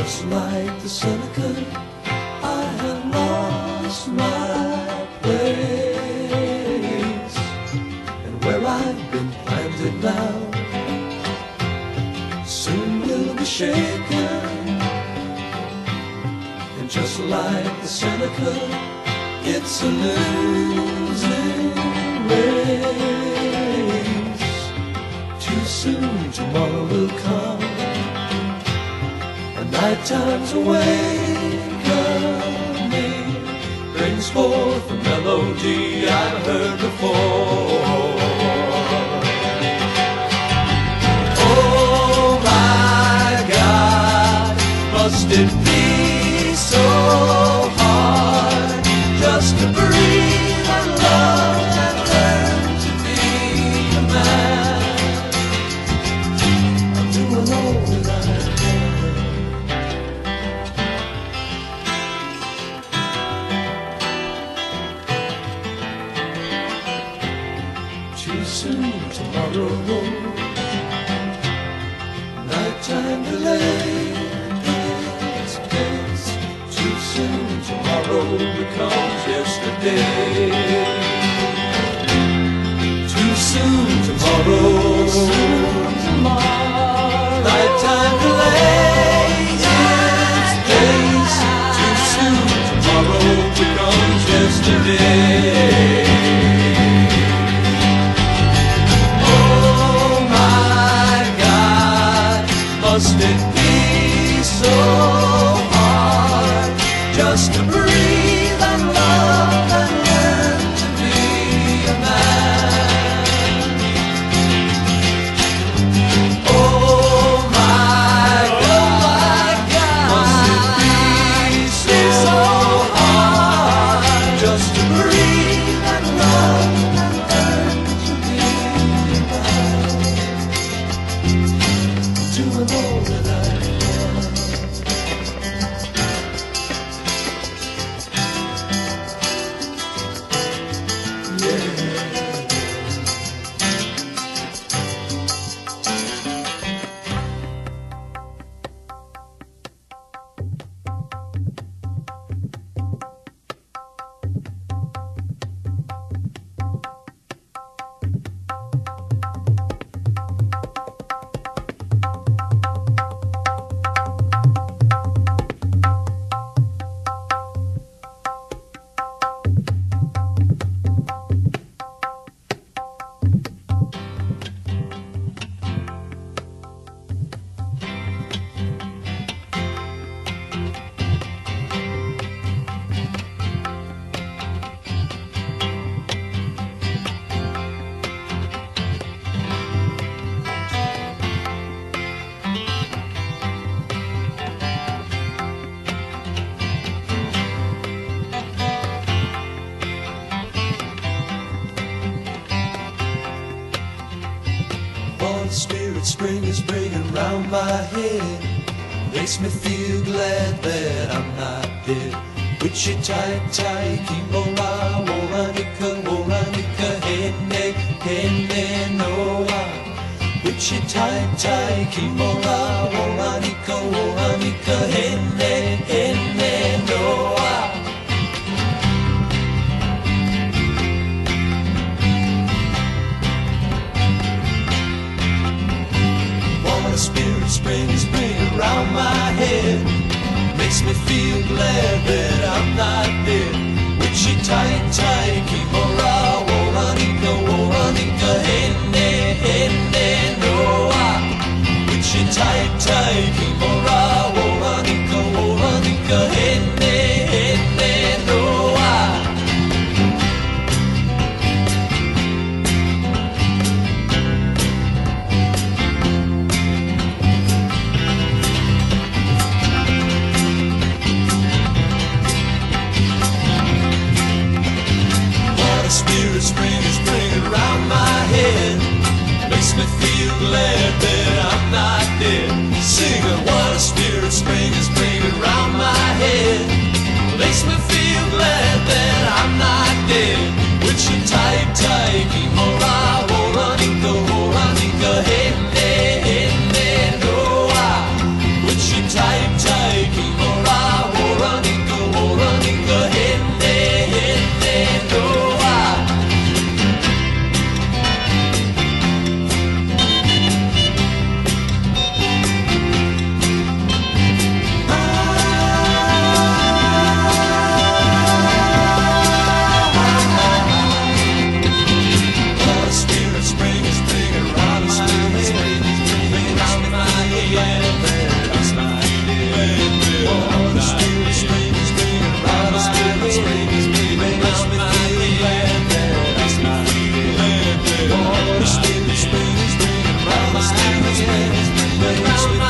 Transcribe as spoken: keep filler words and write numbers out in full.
just like the Seneca, I have lost my place. And where I've been planted now soon will be shaken. And just like the Seneca, it's a losing race. Too soon tomorrow will come, and night time's awakening brings forth a melody I've heard before. Oh my God, must it be so hard just to breathe and love and learn to be a man? I'm doing all that I can. Too soon tomorrow, nighttime delay. Too soon tomorrow becomes yesterday. Too soon tomorrow, nighttime delays its days. Too soon tomorrow becomes yesterday. Oh my God, must it be so hard just to breathe and love and learn to be a man? Oh my God, must it be so hard just to breathe and love and learn to be a man? Doing all that I Spirit spring is bringing round my head, makes me feel glad that I'm not dead. Witchi-Tai-To, Kimora, Woranika, Woranika, Hene, Hene, Noa. Witchi-Tai-To, Kimora, Woranika, Woranika, Hene, Hene, Noa. Spirit spring is bringing round my head, makes me feel glad that I'm not dead. Witchi-Tai-To, Kimora, Woranika, Woranika, Hene, Hene, Noa. Witchi-Tai-To, Kimora, Woranika, Woranika, Hene, Hene, Noa. place with